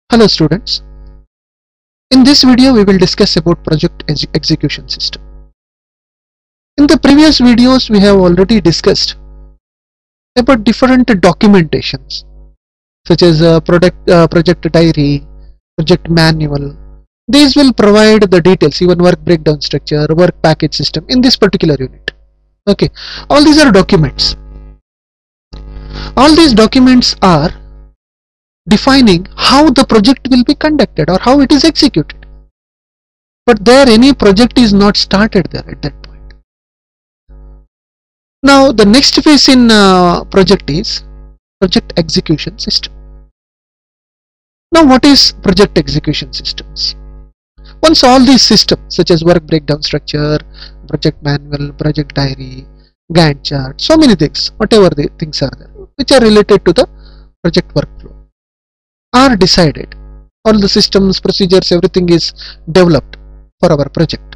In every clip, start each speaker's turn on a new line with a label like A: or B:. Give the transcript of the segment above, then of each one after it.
A: Hello students, in this video we will discuss about project execution system. In the previous videos we have already discussed about different documentations such as project diary, project manual. These will provide the details, even work breakdown structure, work package system in this particular unit. Okay, all these are documents. All these documents are defining how the project will be conducted or how it is executed, but there any project is not started there at that point. Now the next phase in project is project execution system. Now what is project execution systems? Once all these systems such as work breakdown structure, project manual, project diary, Gantt chart, so many things, whatever the things are there which are related to the project workflow are decided, all the systems, procedures, everything is developed for our project.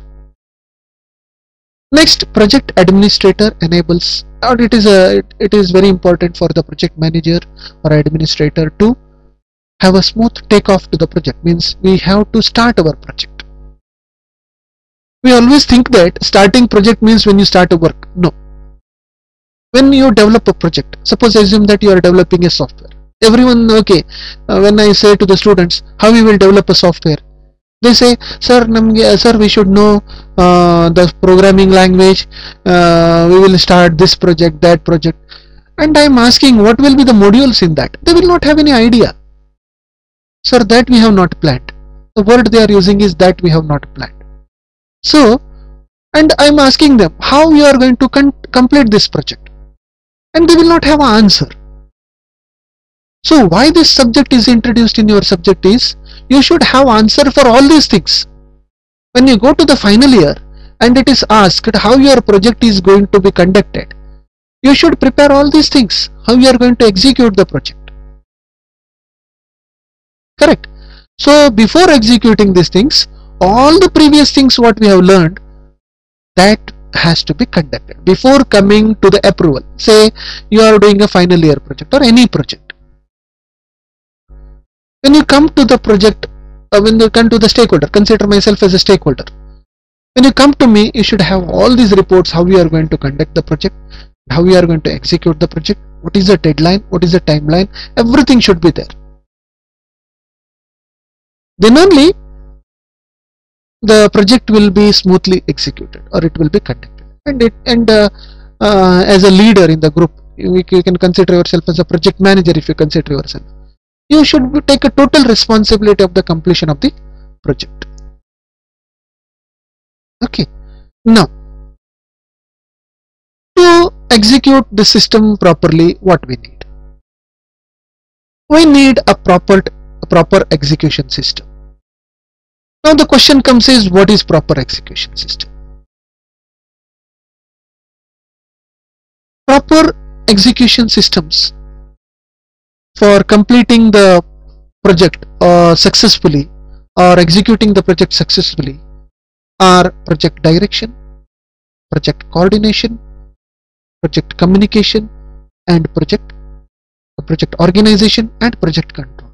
A: Next, project administrator enables, or it is very important for the project manager or administrator to have a smooth takeoff to the project. Means we have to start our project. We always think that starting project means when you start a work. No. When you develop a project, suppose assume that you are developing a software. Everyone, okay, when I say to the students how we will develop a software, they say, sir, we should know the programming language, we will start this project, that project, and I am asking what will be the modules in that. They will not have any idea. Sir, that we have not planned. The word they are using is that we have not planned. So, and I am asking them how you are going to complete this project, and they will not have an answer. So why this subject is introduced in your subject is you should have answer for all these things. When you go to the final year and it is asked how your project is going to be conducted, you should prepare all these things, how you are going to execute the project. Correct? So before executing these things, all the previous things what we have learned, that has to be conducted before coming to the approval. Say you are doing a final year project or any project. When you come to the project, when you come to the stakeholder, consider myself as a stakeholder. When you come to me, you should have all these reports, how you are going to conduct the project, how you are going to execute the project, what is the deadline, what is the timeline, everything should be there. Then only the project will be smoothly executed or it will be conducted. And as a leader in the group, you can consider yourself as a project manager if you consider yourself. You should take a total responsibility of the completion of the project. Okay. Now, to execute the system properly, what we need? We need a proper execution system. Now the question comes is, what is proper execution system? Proper execution systems for completing the project successfully or executing the project successfully are project direction, project coordination, project communication, and project organization and project control.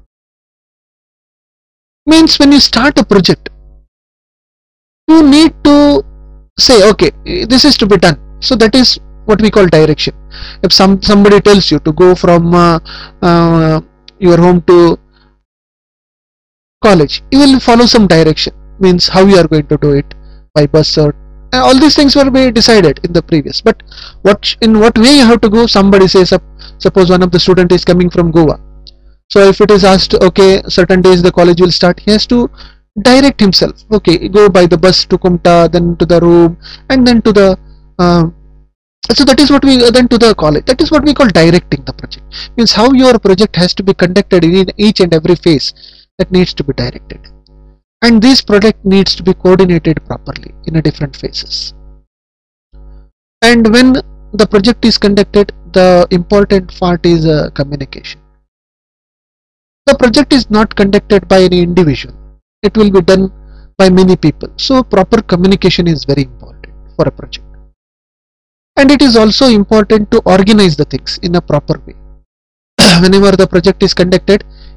A: Means when you start a project, you need to say, okay, this is to be done. So that is what we call direction. If somebody tells you to go from your home to college, you will follow some direction. Means how you are going to do it, by bus or all these things will be decided in the previous. But in what way you have to go? Somebody says, suppose one of the student is coming from Goa. So if it is asked, okay, certain days the college will start, he has to direct himself. Okay, go by the bus to Kumta, then to the room, and then to the so that is what we then to the college. That is what we call directing the project. Means how your project has to be conducted in each and every phase, that needs to be directed, and this project needs to be coordinated properly in a different phases. And when the project is conducted, the important part is communication. The project is not conducted by any individual, it will be done by many people. So proper communication is very important for a project. And it is also important to organize the things in a proper way. Whenever the project is conducted,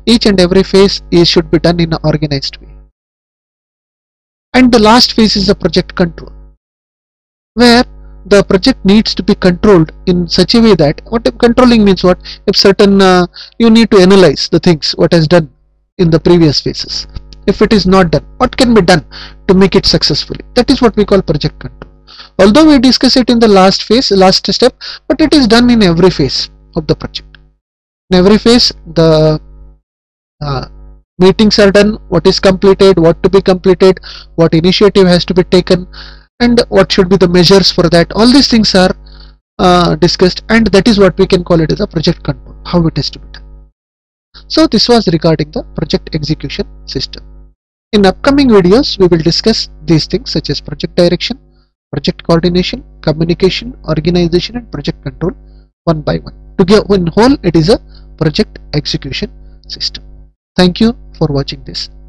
A: each and every phase should be done in an organized way. And the last phase is the project control, where the project needs to be controlled in such a way that, what controlling means, what if certain you need to analyze the things what has done in the previous phases. If it is not done, what can be done to make it successfully? That is what we call project control. Although we discuss it in the last phase, last step, but it is done in every phase of the project. In every phase, the meetings are done, what is completed, what to be completed, what initiative has to be taken, and what should be the measures for that. All these things are discussed, and that is what we can call it as a project control, how it is to be done. So this was regarding the project execution system. In upcoming videos, we will discuss these things such as project direction, project coordination, communication, organization, and project control one by one. Together in whole, it is a project execution system. Thank you for watching this.